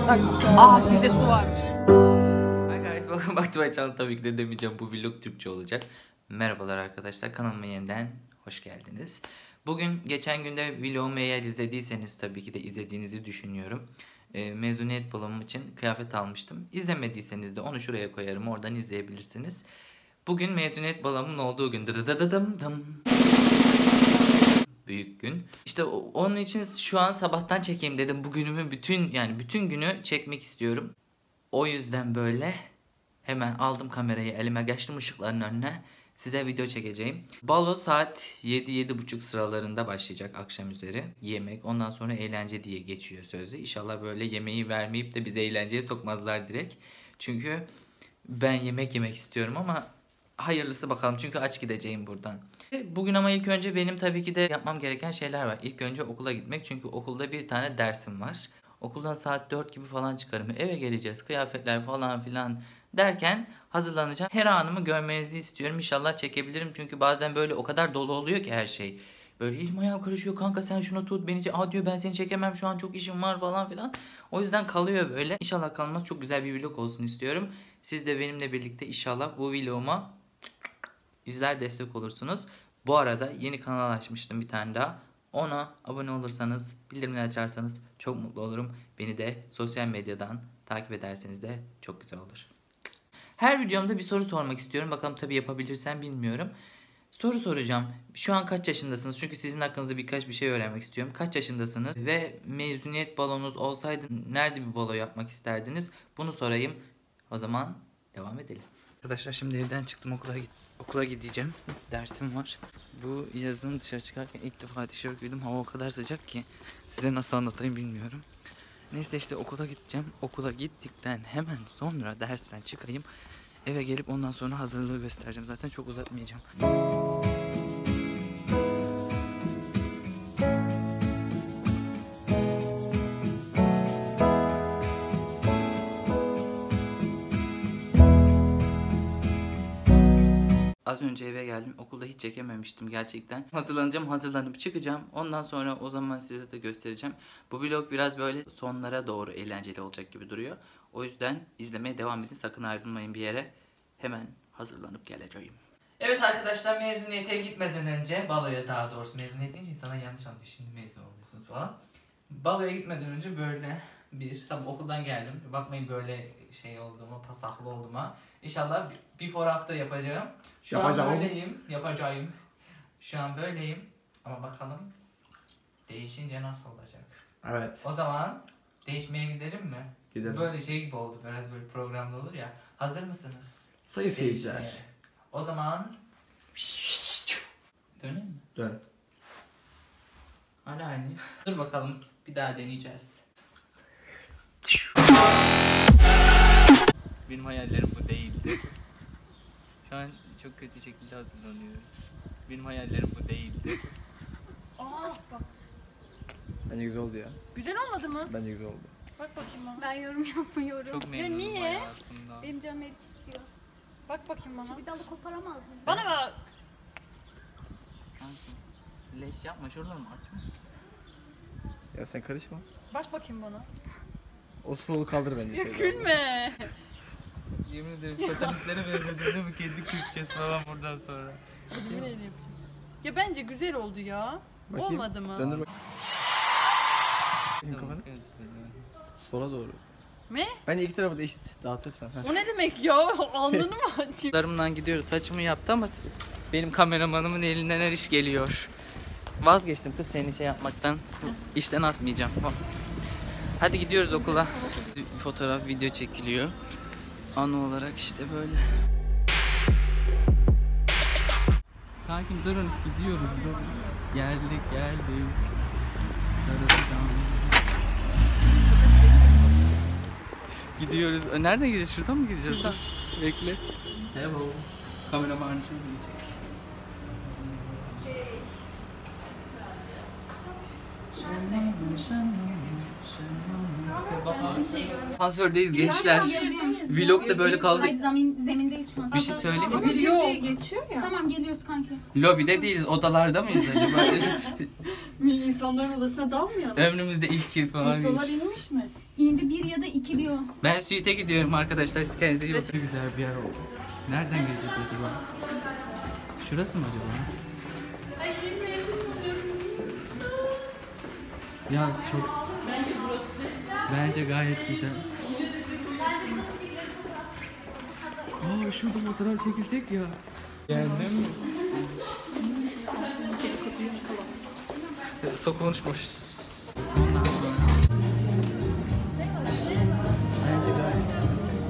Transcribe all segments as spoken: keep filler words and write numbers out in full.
alsak. Aa sizde su varmış. Hi guys, welcome back to my channel. Tabii ki de demeyeceğim, bu vlog Türkçe olacak. Merhabalar arkadaşlar, kanalıma yeniden hoş geldiniz. Bugün geçen günde vlogumu eğer izlediyseniz, tabii ki de izlediğinizi düşünüyorum. E, mezuniyet balonum için kıyafet almıştım. İzlemediyseniz de onu şuraya koyarım, oradan izleyebilirsiniz. Bugün mezuniyet balonumun olduğu gün. Dıdıdıdıdım. Büyük gün. İşte onun için şu an sabahtan çekeyim dedim. Bugünümü bütün yani bütün günü çekmek istiyorum. O yüzden böyle hemen aldım kamerayı elime, geçtim ışıkların önüne. Size video çekeceğim. Balo saat yedi yedi buçuk sıralarında başlayacak, akşam üzeri. Yemek, ondan sonra eğlence diye geçiyor sözde. İnşallah böyle yemeği vermeyip de bizi eğlenceye sokmazlar direkt. Çünkü ben yemek yemek istiyorum ama hayırlısı bakalım, çünkü aç gideceğim buradan. Bugün ama ilk önce benim tabii ki de yapmam gereken şeyler var. İlk önce okula gitmek, çünkü okulda bir tane dersim var. Okuldan saat dört gibi falan çıkarım. Eve geleceğiz, kıyafetler falan filan derken hazırlanacağım. Her anımı görmenizi istiyorum. İnşallah çekebilirim, çünkü bazen böyle o kadar dolu oluyor ki her şey. Böyle elim ayağım karışıyor, kanka sen şunu tut beni çek. Aa diyor, ben seni çekemem şu an, çok işim var falan filan. O yüzden kalıyor böyle. İnşallah kalmaz, çok güzel bir vlog olsun istiyorum. Siz de benimle birlikte inşallah bu vloguma izler, destek olursunuz. Bu arada yeni kanal açmıştım bir tane daha. Ona abone olursanız, bildirimleri açarsanız çok mutlu olurum. Beni de sosyal medyadan takip ederseniz de çok güzel olur. Her videomda bir soru sormak istiyorum. Bakalım tabii yapabilirsem, bilmiyorum. Soru soracağım. Şu an kaç yaşındasınız? Çünkü sizin hakkınızda birkaç bir şey öğrenmek istiyorum. Kaç yaşındasınız? Ve mezuniyet balonunuz olsaydı nerede bir balo yapmak isterdiniz? Bunu sorayım. O zaman devam edelim. Arkadaşlar şimdi evden çıktım, okula gittim. Okula gideceğim. Dersim var. Bu yazın dışarı çıkarken ilk defa tişört giydim. Hava o kadar sıcak ki size nasıl anlatayım bilmiyorum. Neyse işte okula gideceğim. Okula gittikten hemen sonra dersten çıkayım. Eve gelip ondan sonra hazırlığı göstereceğim. Zaten çok uzatmayacağım. Az önce eve geldim. Okulda hiç çekememiştim gerçekten. Hazırlanacağım, hazırlanıp çıkacağım. Ondan sonra o zaman size de göstereceğim. Bu vlog biraz böyle sonlara doğru eğlenceli olacak gibi duruyor. O yüzden izlemeye devam edin. Sakın ayrılmayın bir yere. Hemen hazırlanıp geleceğim. Evet arkadaşlar, mezuniyete gitmeden önce, baloya daha doğrusu, mezuniyet deyince insana yanlış anlıyor. Şimdi mezun oluyorsunuz falan. Baloya gitmeden önce böyle bir sabah okuldan geldim. Bakmayın böyle şey olduğuma, pasaklı olduğuma. İnşallah before after yapacağım. Şu yapacağım. an böyleyim, yapacağım. Şu an böyleyim. Ama bakalım değişince nasıl olacak? Evet. O zaman değişmeye gidelim mi? Gidelim. Böyle şey gibi oldu, biraz böyle programda olur ya. Hazır mısınız? Sayın seyirciler. O zaman dönün mü? Dön. Hala aynı. Dur bakalım, bir daha deneyeceğiz. Benim hayallerim bu değildi. Şu an çok kötü şekilde hazırlanıyoruz. Benim hayallerim bu değildi. Aa bak. Bence güzel oldu ya. Güzel olmadı mı? Bence güzel oldu. Bak bakayım bana. Ben yorum yapmıyorum. Çok memnunum niye? hayatımda. Benim canım erik istiyor. Bak bakayım bana. Şu bir dalı koparamaz mı? Bana bak. Leş yapma, şuradan mı açma? Ya sen karışma. Bak bakayım bana. O solu kaldır bence. Ya gülme. Yemin ederim satanistlere benzedim değil mi? Kendi kızcağız falan buradan sonra. Yemin ederim yapacağım. Ya bence güzel oldu ya. Bakayım. Olmadı mı? Döndür bakayım. Kafanı. Sola doğru. Ne? Bence iki tarafı da eşit dağıtırsan. Heh. O ne demek ya? Alnını mı açayım? Larımdan gidiyoruz. Saçımı yaptı ama benim kameramanımın elinden her iş geliyor. Vazgeçtim kız seni şey yapmaktan. İşten atmayacağım. Hadi gidiyoruz okula. Fotoğraf, video çekiliyor. Anı olarak işte böyle. Kankim durun, gidiyoruz. Durun. Geldik, geldik. Gidiyoruz. Nereden gireceğiz? Şuradan mı gireceğiz? Şuradan. Bekle. Selam. Kameraman için gidecek. Asansördeyiz gençler. Vlog da böyle kaldı. Hayır, zemin, zemindeyiz şu an. Bir şey söyleyeyim mi? Video geçiyor ya. Tamam geliyoruz kanki. Lobide değiliz, odalarda mıyız acaba? Bir insanların odasına dalmayalım. Ömrümüzde ilk yıl falan. İnsanlar inmiş mi? İndi bir ya da iki diyor. Ben Suite'e gidiyorum arkadaşlar. Siz kendinize iyi bakın. Güzel bir yer oldu. Nereden geleceğiz acaba? Şurası mı acaba? Yalnız çok... Bence gayet güzel. Aa şurada fotoğraf çekilsek ya. Beğendin mi? Sok konuşmuş. Ondan sonra. Bence gayet.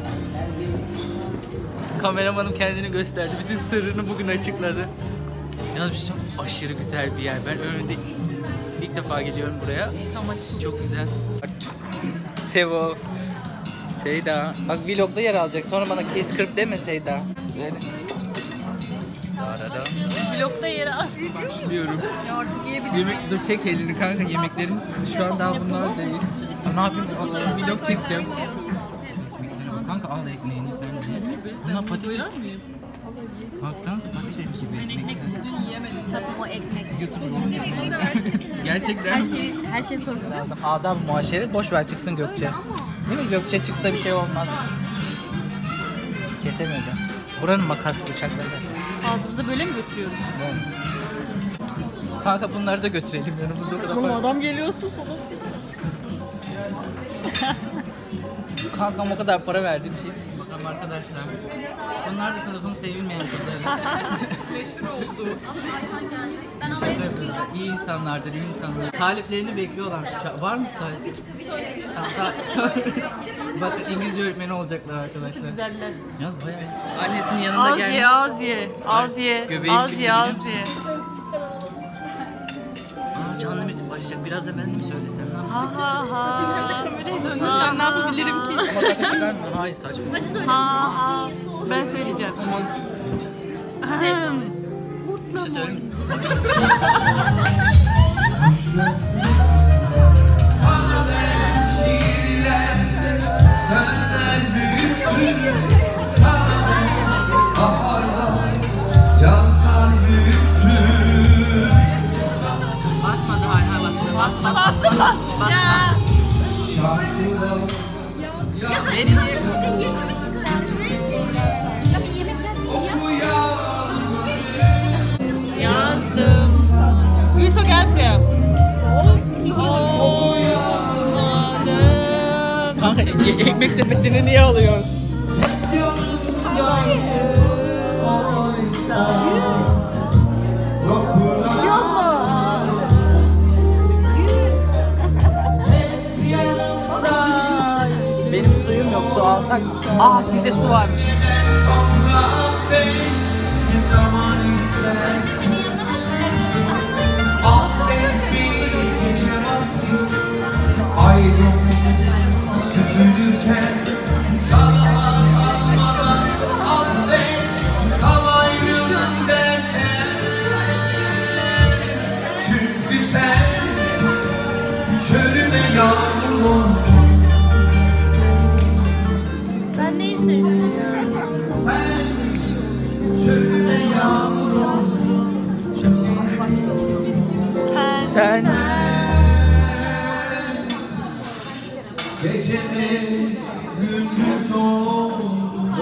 Kameramanım kendini gösterdi. Bütün sırrını bugün açıkladı. Yalnız çok aşırı güzel bir yer. Ben ömrümde ilk defa geliyorum buraya. Ama çok güzel. Sevo. Seyda. Bak vlogda yer alacak. Sonra bana kes kırp deme Seyda. Yani. Arada. Vlogda yere al. Başlıyorum. Ya artık yiyebiliriz. Yemek, dur çek elini kanka, yemeklerimiz şu an daha bunlar değil. Ne yapayım? Allah'ım vlog çekeceğim. Kanka al ekmeğini sen de. Bunlar patates. Baksanıza patates gibi. Ben ekmek bugün yiyemedim. Tabii o ekmek. YouTuber olacak. Gerçekten. Her şey, her şey sorun. Lazım. Adam muhaşeret boş ver çıksın Gökçe. Değil mi? Gökçe çıksa bir şey olmaz. Kesemedi. Buranın makas bıçakları. Ağzımıza böyle mi götürüyoruz? Kanka bunları da götürelim yanımızda. O kadar Oğlum para- adam geliyorsun sana. Kankam o kadar para verdi bir şey değil. Bakalım arkadaşlar. Bunlar da sınıfın sevilmeyen kızları. Meşhur oldu. Ben alaya çıkıyorum. İyi insanlardır, iyi insanlar. Taliplerini bekliyorlar. Şu- Var mı talip? Hatta bakın İngilizce öğretmeni olacaklar arkadaşlar. Güzeller. Ya bayağı. Annesinin yanında Az gelmiş. ye, az ye. Az ye. Göbeğim Az çıktı ye, biliyor az musun? ye. Aa, canlı müzik başlayacak. Biraz da ben de mi söylesem? Ne Ha yapsam? ha ha. Kamerayı döndürsen ne yapabilirim ki? Ama sakın çıkarma. Hayır saçma. Hadi söyle. Ha ha. Ben söyleyeceğim. Ahem. Bir şey söyleyeyim mi? Basmadı hala basmadı. Bas bas bas bas. Bas bas. Ya Benim sen yaşımı çıkar. Ya bir yemek gelsin ya. Yazdım. Gülso gel buraya. Olmadı. kanka e- ekmek sepetini niye alıyorsun? Benim suyum yok, su alsak. Ah sizde su varmış. Süzülürken sana almadan affet, tam ayrılın derken. Çünkü sen çölüme yağmur oldun. Ben neyi söylüyorum? Sen çölüme yağmur oldun. Sen. Sen Gece mi gündüz oldun.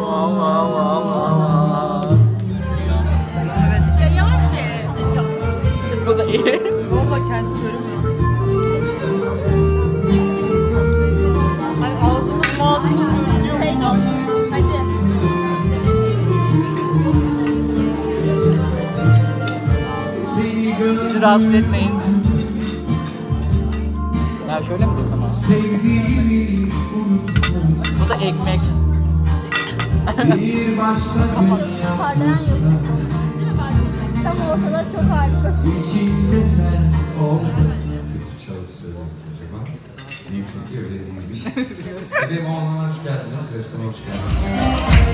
Ya yavaş ye. bu da iyi. Valla kendi söylemiyor. Ay ağzımız mağazımız görünüyor. Hadi. Seni gör Bizi rahatsız etmeyin. Ya şöyle mi dursam? sevdiğimi unutsam. Bu da ekmek. Bir başka dünya Parlayan yok. Tam ortada çok harikasın. içinde sen olmasın. Kötü çalıp söylüyoruz acaba? Neyse ki öyle değilmiş. Efendim oğlan hoş geldiniz. Restorana hoş geldiniz.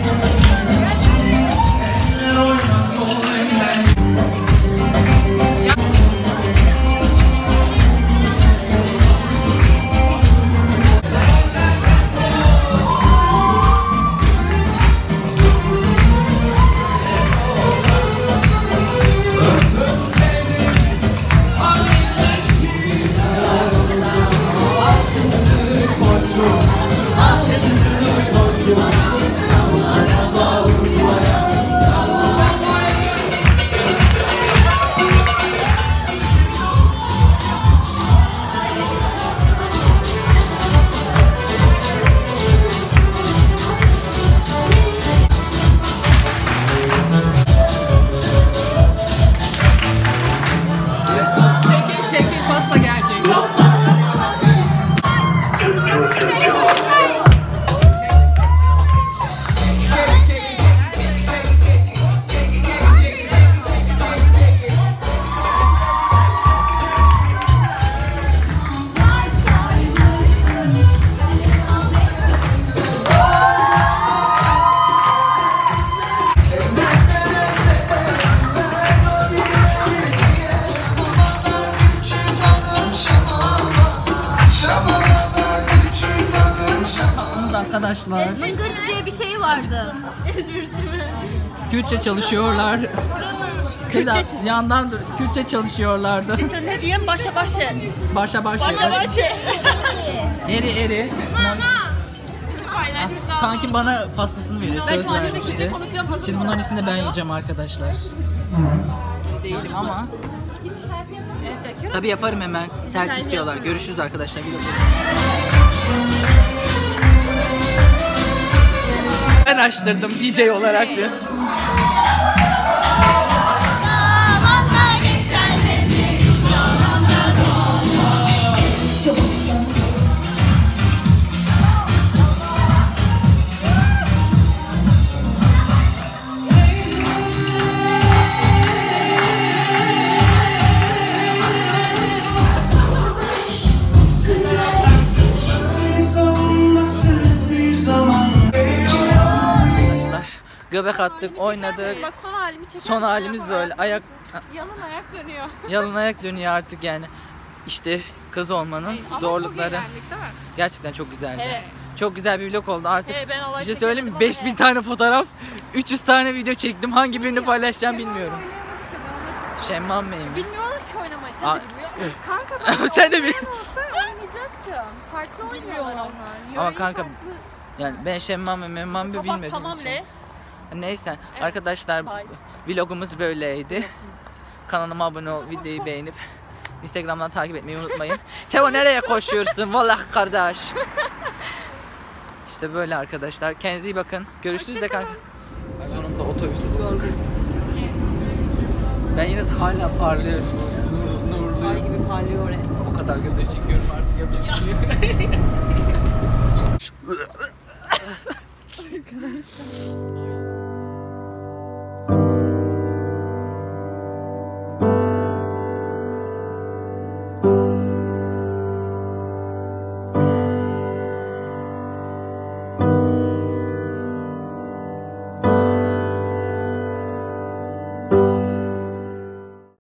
Eller oynasın eller. Öptüm seni, hani Arkadaşlar Mıngır diye bir şey vardı. Kürtçe çalışıyorlar. Seda yandan dur. Kürtçe çalışıyorlardı. Sen ne diyeyim? Başa başa. Başa başa. Başa başa. Eri eri. Ah, kanki bana pastasını veriyor. Söz vermişti. Şimdi bunların ikisini de ben yiyeceğim arkadaşlar. İyi değilim ama. Tabii yaparım hemen. Selfie istiyorlar. Görüşürüz arkadaşlar. Ben açtırdım D J olarak da. Göbek attık, oynadık. Bak son halimi çekelim. Son halimiz böyle. Ayak Yalın ayak dönüyor. yalın ayak dönüyor artık yani. İşte kız olmanın zorlukları. Ama çok eğlendik değil mi? Gerçekten çok güzeldi. Evet. Çok güzel bir vlog oldu artık. Evet, ben olay Bir şey çekemedim söyleyeyim mi? ama beş bin evet. tane fotoğraf, üç yüz tane video çektim. Hangi birini paylaşacağım bilmiyorum. Şemmam Bey'im. Bilmiyorlar ki oynamayı. Sen Aa, de bilmiyorsun. Kanka ben Sen de bil. oynayacaktım. Farklı Bilmiyorlar oynuyorlar onlar. Ama Yöreyi kanka farklı. yani ben Şemmam ve Memmam Bey Kapat bilmediğim tamam için. le. Neyse arkadaşlar Hayır. vlogumuz böyleydi. Kanalıma abone ol, videoyu beğenip Instagram'dan takip etmeyi unutmayın. Sevo nereye koşuyorsun? Vallahi kardeş. İşte böyle arkadaşlar. Kendinize iyi bakın. Görüşürüz de kanka. Sonunda otobüs bulduk. Ben yine hala parlıyorum. Nur, nurlu. Ay gibi parlıyor oraya. O kadar göbek çekiyorum artık yapacak bir şey yok.